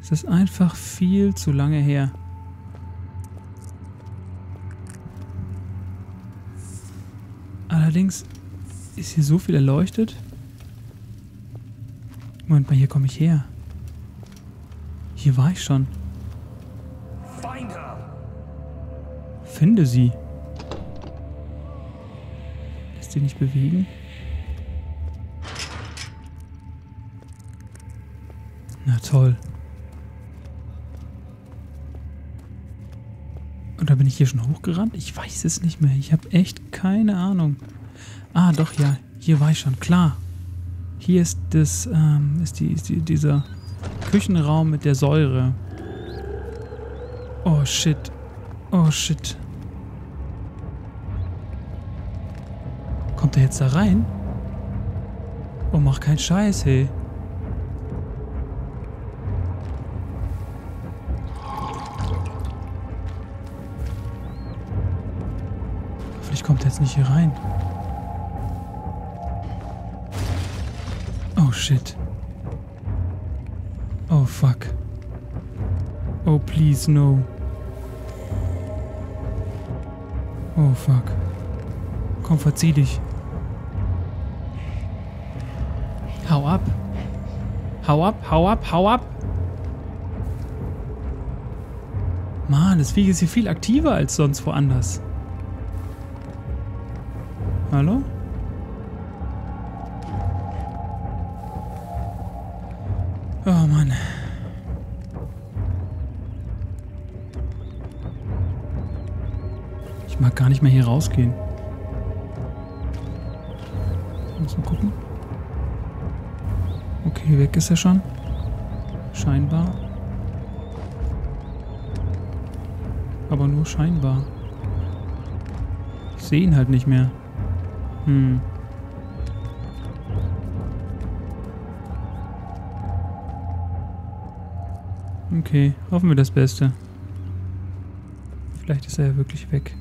Es ist einfach viel zu lange her. Allerdings ist hier so viel erleuchtet. Moment mal, hier komme ich her. Hier war ich schon. Finde sie. Lässt sie nicht bewegen? Na toll. Oder bin ich hier schon hochgerannt? Ich weiß es nicht mehr. Ich habe echt keine Ahnung. Ah, doch, ja. Hier war ich schon. Klar. Hier ist das, dieser Küchenraum mit der Säure. Oh, shit. Oh, shit. Kommt er jetzt da rein? Oh, mach keinen Scheiß, hey. Hoffentlich kommt er jetzt nicht hier rein. Oh, shit. Oh, fuck. Oh, please, no. Oh, fuck. Komm, verzieh dich. Hau ab. Hau ab, hau ab, hau ab. Mann, das Vieh ist hier viel aktiver als sonst woanders. Hallo? Oh Mann. Ich mag gar nicht mehr hier rausgehen. Muss mal gucken. Okay, weg ist er schon. Scheinbar. Aber nur scheinbar. Ich sehe ihn halt nicht mehr. Okay, hoffen wir das Beste. Vielleicht ist er ja wirklich weg.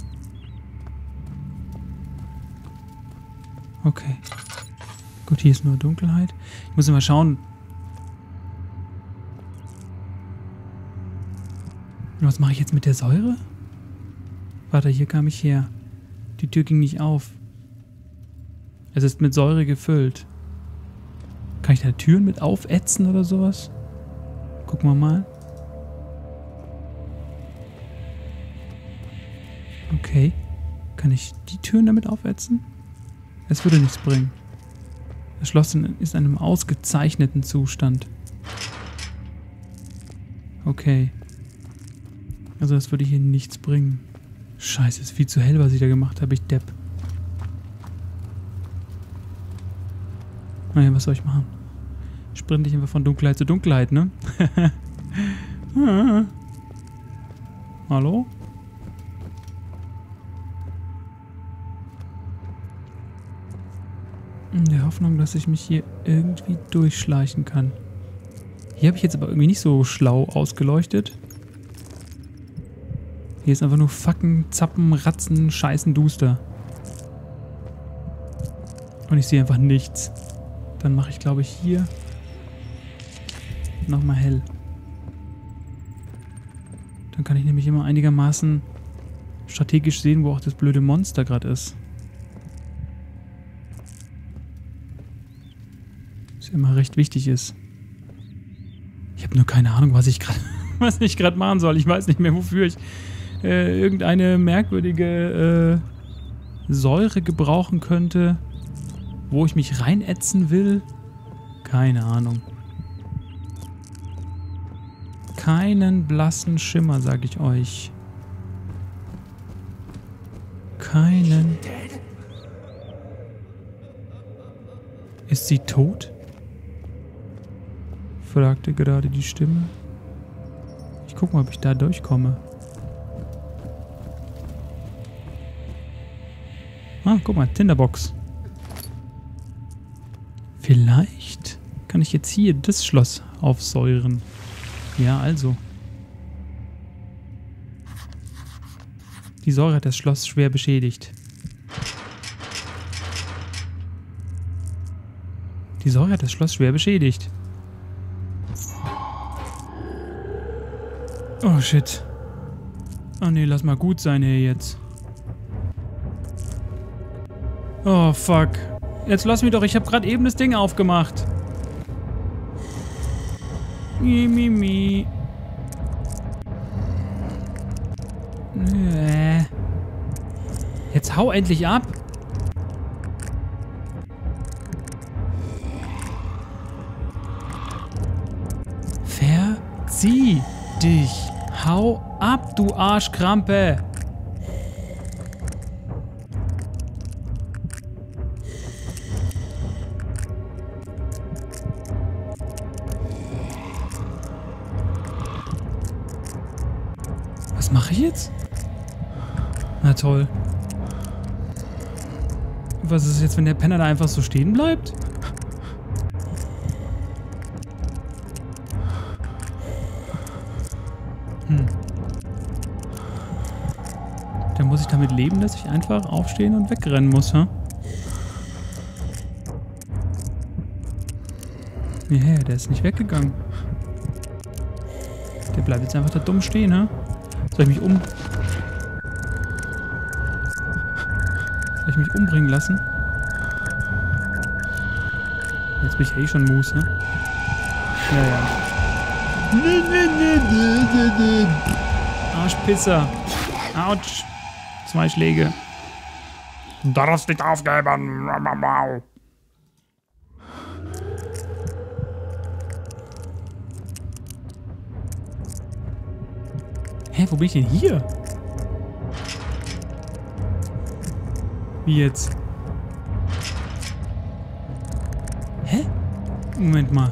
Okay. Gut, hier ist nur Dunkelheit. Ich muss mal schauen. Was mache ich jetzt mit der Säure? Warte, hier kam ich her. Die Tür ging nicht auf. Es ist mit Säure gefüllt. Kann ich da Türen mit aufätzen oder sowas? Gucken wir mal. Okay. Kann ich die Türen damit aufätzen? Es würde nichts bringen. Das Schloss ist in einem ausgezeichneten Zustand. Okay. Also das würde hier nichts bringen. Scheiße, ist viel zu hell, was ich da gemacht habe. Ich Depp. Naja, was soll ich machen? Sprinte ich einfach von Dunkelheit zu Dunkelheit, ne? Hallo? In der Hoffnung, dass ich mich hier irgendwie durchschleichen kann. Hier habe ich jetzt aber irgendwie nicht so schlau ausgeleuchtet. Hier ist einfach nur Facken, Zappen, Ratzen, Scheißen, Duster. Und ich sehe einfach nichts. Dann mache ich, glaube ich, hier nochmal hell. Dann kann ich nämlich immer einigermaßen strategisch sehen, wo auch das blöde Monster gerade ist. Was immer recht wichtig ist. Ich habe nur keine Ahnung, was ich gerade machen soll. Ich weiß nicht mehr, wofür ich irgendeine merkwürdige Säure gebrauchen könnte, wo ich mich reinätzen will. Keine Ahnung. Keinen blassen Schimmer, sag ich euch. Keinen. Ist sie tot? Fragte gerade die Stimme. Ich guck mal, ob ich da durchkomme. Ah, guck mal, Tinderbox. Vielleicht kann ich jetzt hier das Schloss aufsäuren. Ja, also. Die Säure hat das Schloss schwer beschädigt. Die Säure hat das Schloss schwer beschädigt. Oh, shit. Oh, nee, lass mal gut sein hier jetzt. Oh, fuck. Jetzt lass mich doch, ich habe gerade eben das Ding aufgemacht. Mi. Jetzt hau endlich ab. Verzieh dich. Hau ab, du Arschkrampe. Was mache ich jetzt? Na toll. Was ist jetzt, wenn der Penner da einfach so stehen bleibt? Dann muss ich damit leben, dass ich einfach aufstehen und wegrennen muss, ha? Ja, der ist nicht weggegangen. Der bleibt jetzt einfach da dumm stehen, ha? Soll ich mich umbringen lassen? Jetzt bin ich eh schon Moose, ne? Ja. Arschpisser. Autsch. 2 Schläge. Du darfst nicht aufgeben. Hä, wo bin ich denn hier? Wie jetzt? Hä? Moment mal.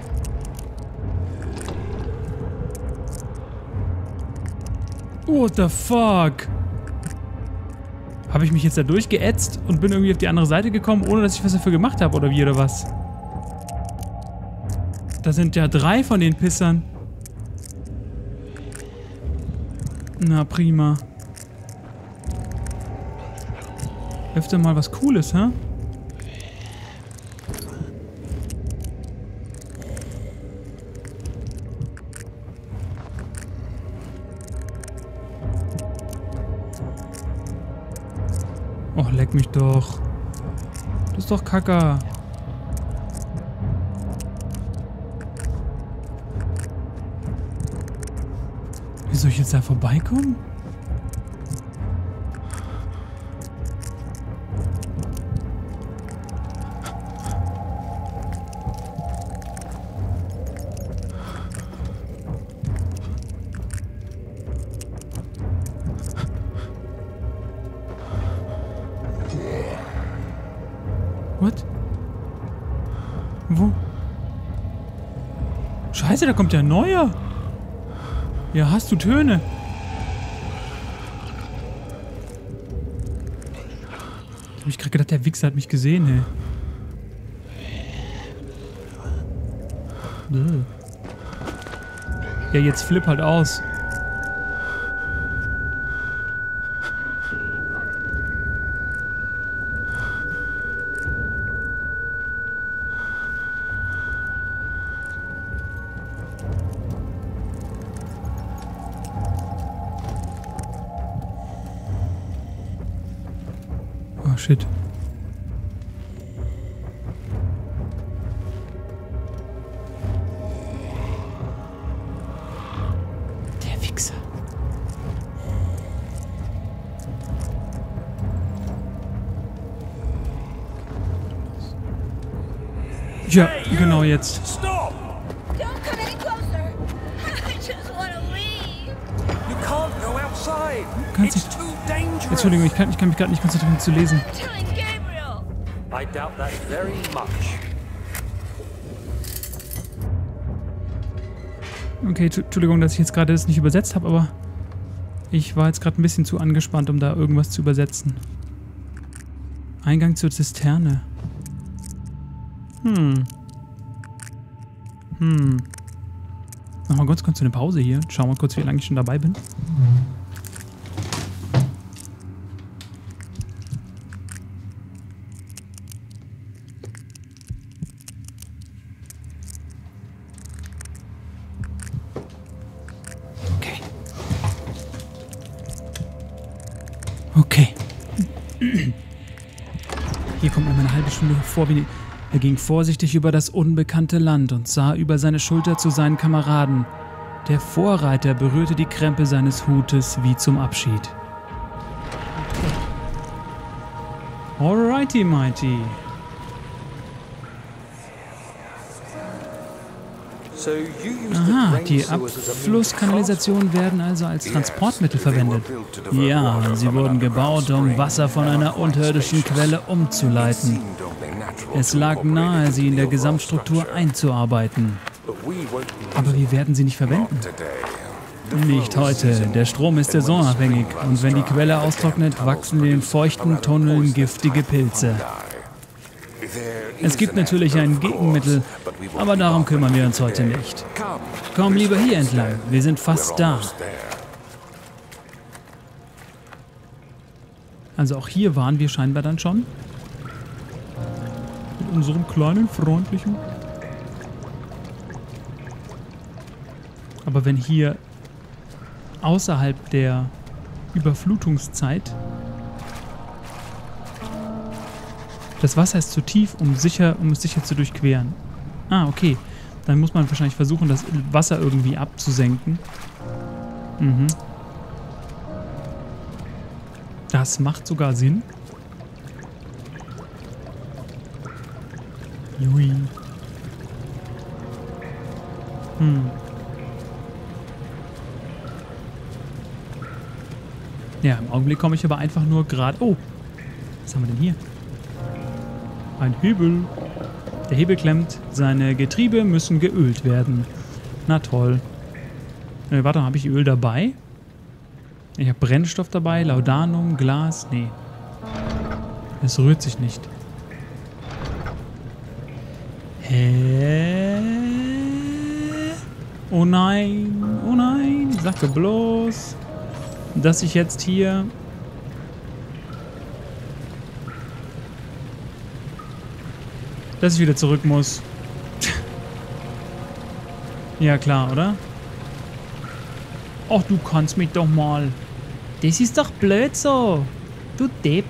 What the fuck? Habe ich mich jetzt da durchgeätzt und bin irgendwie auf die andere Seite gekommen, ohne dass ich was dafür gemacht habe, oder wie, oder was? Da sind ja 3 von den Pissern. Na, prima. Öfter mal was Cooles, hä? Och, leck mich doch. Das ist doch Kacke. Wie soll ich jetzt da vorbeikommen? What? Wo? Scheiße, da kommt ja ein neuer. Ja, hast du Töne? Hab ich gerade gedacht, der Wichser hat mich gesehen, ey. Ja, jetzt flipp halt aus. Oh, shit. Der Wichser. Ja, genau jetzt. Stop! Don't come any closer. I just want to leave. You can't go outside. Kannst It's nicht. too dangerous. Entschuldigung, ich kann mich gerade nicht konzentrieren zu lesen. I'm telling Gabriel. I doubt that very much. Okay, Entschuldigung, dass ich jetzt gerade das nicht übersetzt habe, aber ich war jetzt gerade ein bisschen zu angespannt, um da irgendwas zu übersetzen. Eingang zur Zisterne. Mach mal ganz kurz eine Pause hier. Schauen wir kurz, wie lange ich schon dabei bin. Okay. Hier kommt mir eine halbe Stunde vor, wie... Er ging vorsichtig über das unbekannte Land und sah über seine Schulter zu seinen Kameraden. Der Vorreiter berührte die Krempe seines Hutes wie zum Abschied. Alrighty, mighty. So you used the Aha, drain die sewers as a means of Abflusskanalisationen werden also als Transportmittel verwendet. Ja, sie wurden gebaut, um Wasser von einer unterirdischen Quelle umzuleiten. Es lag nahe, sie in der Gesamtstruktur einzuarbeiten. Aber wir werden sie nicht verwenden. Nicht heute. Der Strom ist saisonabhängig und wenn die Quelle austrocknet, wachsen in den feuchten Tunneln giftige Pilze. Es gibt natürlich ein Gegenmittel, aber darum kümmern wir uns heute nicht. Komm lieber hier entlang, wir sind fast da. Also auch hier waren wir scheinbar dann schon. Mit unserem kleinen, freundlichen. Aber wenn hier außerhalb der Überflutungszeit das Wasser ist zu tief, um es sicher zu durchqueren. Ah, okay. Dann muss man wahrscheinlich versuchen, das Wasser irgendwie abzusenken. Mhm. Das macht sogar Sinn. Jui. Ja, im Augenblick komme ich aber einfach nur gerade... Oh, was haben wir denn hier? Ein Hebel. Der Hebel klemmt. Seine Getriebe müssen geölt werden. Na toll. Warte, habe ich Öl dabei? Ich habe Brennstoff dabei, Laudanum, Glas. Nee. Es rührt sich nicht. Hä? Oh nein. Oh nein. Sag mir bloß, dass ich jetzt hier... dass ich wieder zurück muss. Ja, klar, oder? Ach, du kannst mich doch mal. Das ist doch blöd so. Du Depp.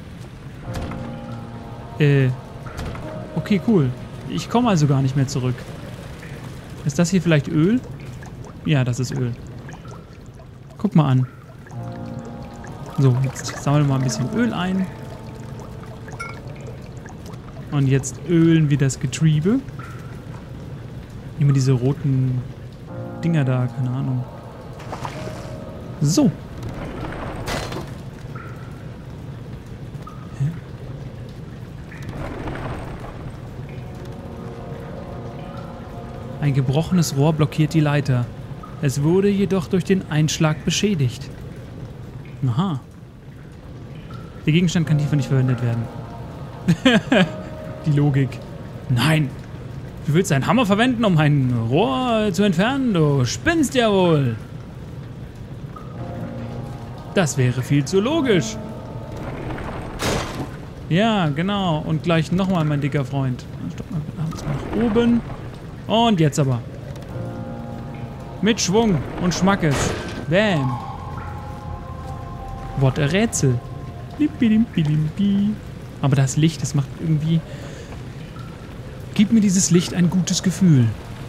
Okay, cool. Ich komme also gar nicht mehr zurück. Ist das hier vielleicht Öl? Ja, das ist Öl. Guck mal an. So, jetzt sammeln wir mal ein bisschen Öl ein. Und jetzt ölen wir das Getriebe. Nehmen wir diese roten Dinger da, keine Ahnung. So. Hä? Ein gebrochenes Rohr blockiert die Leiter. Es wurde jedoch durch den Einschlag beschädigt. Aha. Der Gegenstand kann hierfür nicht verwendet werden. Die Logik. Nein! Du willst einen Hammer verwenden, um ein Rohr zu entfernen? Du spinnst ja wohl! Das wäre viel zu logisch. Ja, genau. Und gleich nochmal, mein dicker Freund. Stopp mal nach oben. Und jetzt aber. Mit Schwung und Schmackes. Bam. What a Rätsel. Aber das Licht, das macht irgendwie... Gib mir dieses Licht ein gutes Gefühl.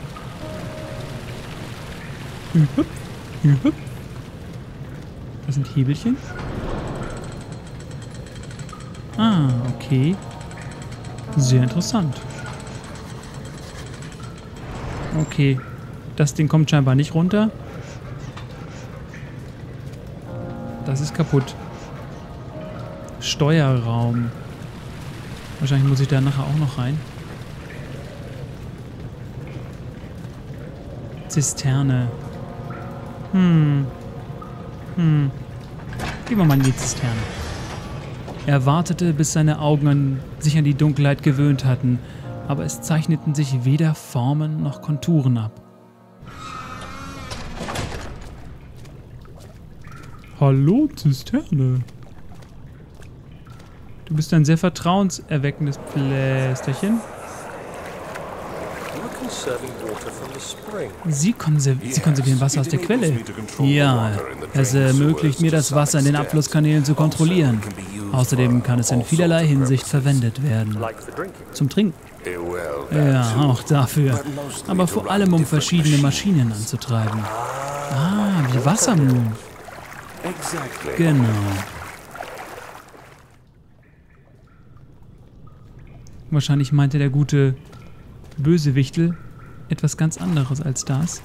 Das sind Hebelchen. Ah, okay. Sehr interessant. Okay. Das Ding kommt scheinbar nicht runter. Das ist kaputt. Steuerraum. Wahrscheinlich muss ich da nachher auch noch rein. Zisterne. Gehen wir mal in die Zisterne. Er wartete, bis seine Augen sich an die Dunkelheit gewöhnt hatten, aber es zeichneten sich weder Formen noch Konturen ab. Hallo, Zisterne. Du bist ein sehr vertrauenserweckendes Plästerchen. Look conserving water from the spring. Sie konservieren Wasser aus der Quelle. Ja, es ermöglicht mir, das Wasser in den Abflusskanälen zu kontrollieren. Außerdem kann es in vielerlei Hinsicht verwendet werden. Like for drinking. Zum Trinken. Ja, auch dafür. Aber vor allem, um verschiedene Maschinen anzutreiben. Ah, wie Wassermühlen. Genau. Wahrscheinlich meinte der gute Bösewichtel etwas ganz anderes als das.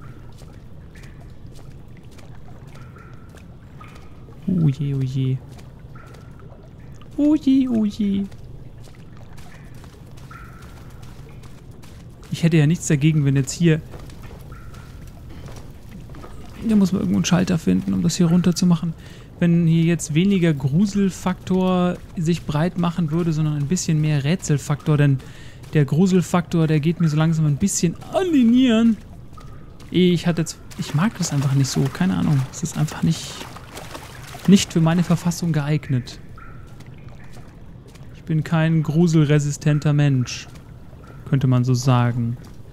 Oh je, oh je. Oh je, oh je. Ich hätte ja nichts dagegen, wenn jetzt hier... Da muss man irgendwo einen Schalter finden, um das hier runter zu machen. Wenn hier jetzt weniger Gruselfaktor sich breit machen würde, sondern ein bisschen mehr Rätselfaktor, denn der Gruselfaktor, der geht mir so langsam ein bisschen an die Nieren. Ich mag das einfach nicht so, keine Ahnung. Es ist einfach nicht für meine Verfassung geeignet. Ich bin kein gruselresistenter Mensch, könnte man so sagen.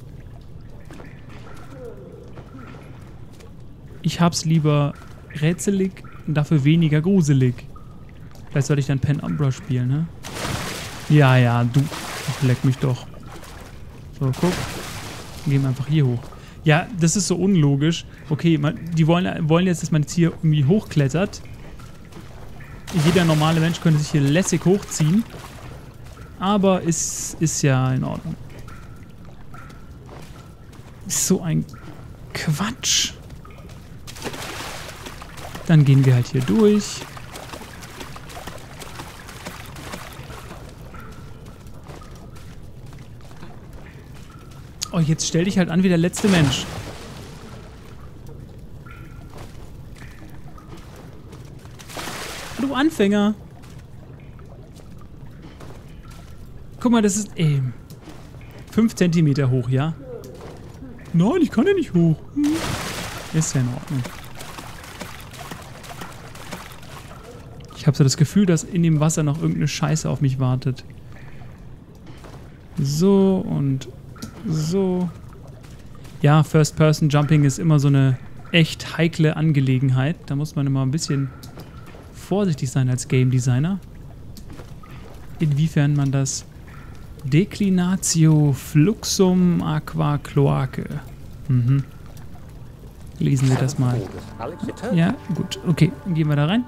Ich hab's lieber rätselig und dafür weniger gruselig. Vielleicht sollte ich dann Penumbra spielen, ne? Ja, ja, du. Ach, leck mich doch. So, guck. Gehen wir einfach hier hoch. Ja, das ist so unlogisch. Okay, die wollen jetzt, dass man jetzt hier irgendwie hochklettert. Jeder normale Mensch könnte sich hier lässig hochziehen. Aber ist ja in Ordnung. Ist so ein Quatsch. Dann gehen wir halt hier durch. Oh, jetzt stell dich halt an wie der letzte Mensch. Du Anfänger. Guck mal, das ist 5 Zentimeter hoch, ja? Nein, ich kann ja nicht hoch. Ist ja in Ordnung. Ich habe so das Gefühl, dass in dem Wasser noch irgendeine Scheiße auf mich wartet. So und so. Ja, First-Person-Jumping ist immer so eine echt heikle Angelegenheit. Da muss man immer ein bisschen vorsichtig sein als Game Designer. Inwiefern man das Declinatio Fluxum Aqua Cloacae. Lesen wir das mal. Ja, gut. Okay, gehen wir da rein.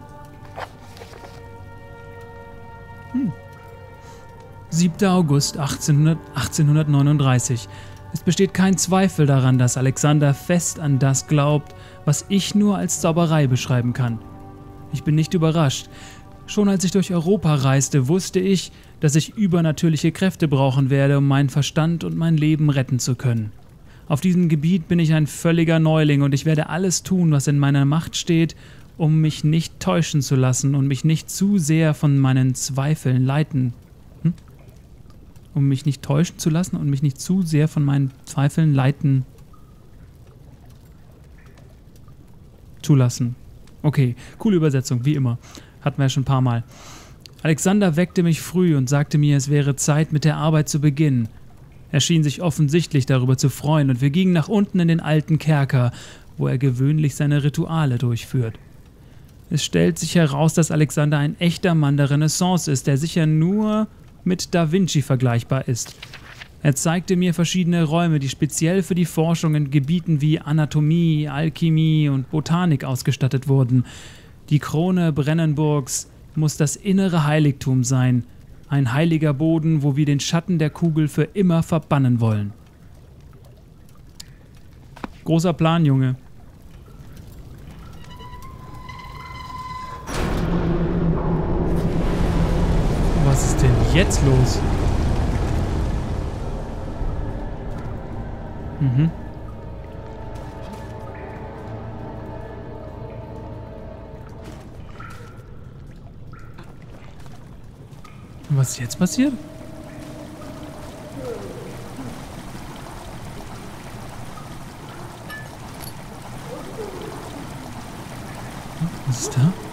7. August 1839. Es besteht kein Zweifel daran, dass Alexander fest an das glaubt, was ich nur als Zauberei beschreiben kann. Ich bin nicht überrascht. Schon als ich durch Europa reiste, wusste ich, dass ich übernatürliche Kräfte brauchen werde, um meinen Verstand und mein Leben retten zu können. Auf diesem Gebiet bin ich ein völliger Neuling und ich werde alles tun, was in meiner Macht steht, um mich nicht täuschen zu lassen und mich nicht zu sehr von meinen Zweifeln leiten. Um mich nicht täuschen zu lassen und mich nicht zu sehr von meinen Zweifeln leiten zu lassen. Okay, coole Übersetzung, wie immer. Hatten wir ja schon ein paar Mal. Alexander weckte mich früh und sagte mir, es wäre Zeit, mit der Arbeit zu beginnen. Er schien sich offensichtlich darüber zu freuen und wir gingen nach unten in den alten Kerker, wo er gewöhnlich seine Rituale durchführt. Es stellt sich heraus, dass Alexander ein echter Mann der Renaissance ist, der sicher nur mit Da Vinci vergleichbar ist. Er zeigte mir verschiedene Räume, die speziell für die Forschung in Gebieten wie Anatomie, Alchemie und Botanik ausgestattet wurden. Die Krone Brennenburgs muss das innere Heiligtum sein, ein heiliger Boden, wo wir den Schatten der Kugel für immer verbannen wollen. Großer Plan, Junge. Was ist denn jetzt los? Was ist jetzt passiert? Was ist da?